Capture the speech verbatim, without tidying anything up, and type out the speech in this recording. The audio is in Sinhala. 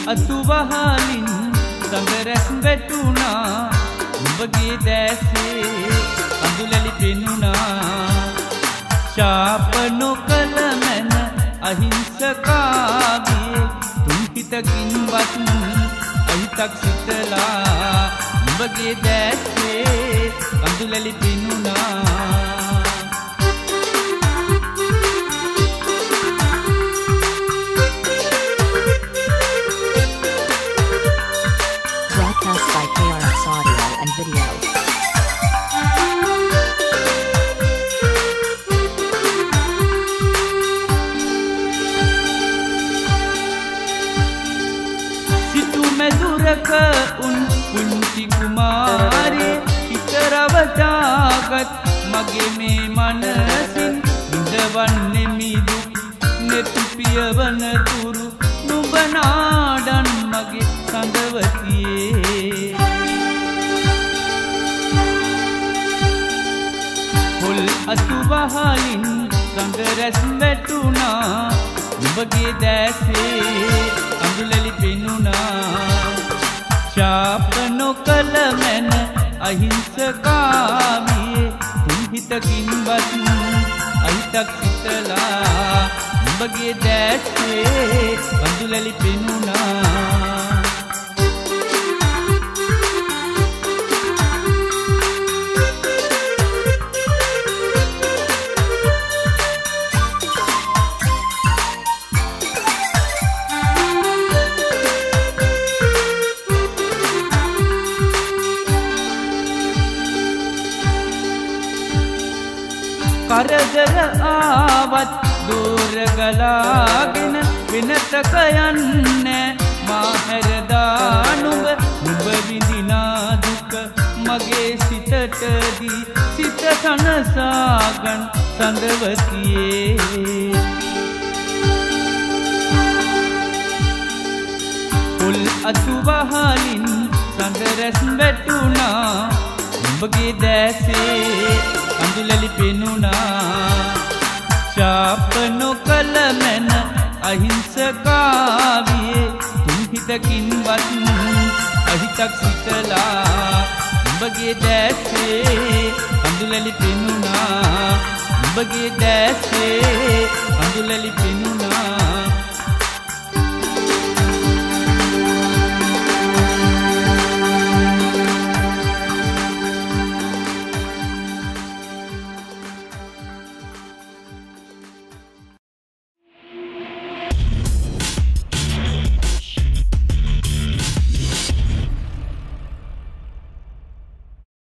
අතුවහලින් සඳ රැස් වැටුණා නුඹගේ දැසේ අඳුලලි පෙනුණා ශාප නොකළ මැන අහිංසකාගේ තුන් හිතකින්වත් අහිතක් සිතලා නුඹගේ දැසේ අඳුලලි පෙනුණා මැදුරක උන් පුංචි කුමාරේ ඉතරවටාගත් මගේ මේ මනසින් ඉඳවන්නේ මිදුක් නෙතු පියවන තුරු නුඹ නාඩන් මගේ සඳවතියේ පොල් අතුවහලින් සඳ රැස් වැටුණා නුඹගේ දැසේ අඳුලලි පෙනුණා ශාප නොකළ මැන අහිංසකාමියේ තුන් හිතකින්වත් අහිතක් සිතලා නුඹගේ දැසේ අඳුලලි පෙනුණා කරදර ආවත් දూర ගලාගෙන වෙනතක යන්නේ මා හැරදා නුඹ නුඹ විඳිනා දුක මගේ සිතට දී සිත සනසාගන් සඳවතියේ පොල් අතුවහලින් සඳ රැස් වැටුණා නුඹගේ දැසේ අඳුලලි පෙනුණා ශාප නොකළ මැන අහිංසකාවියේ තුන් හිතකින්වත් අහිතක් සිතලා නුඹගේ දැසේ අඳුලලි පෙනුණා නුඹගේ දැසේ අඳුලලි පෙනුණා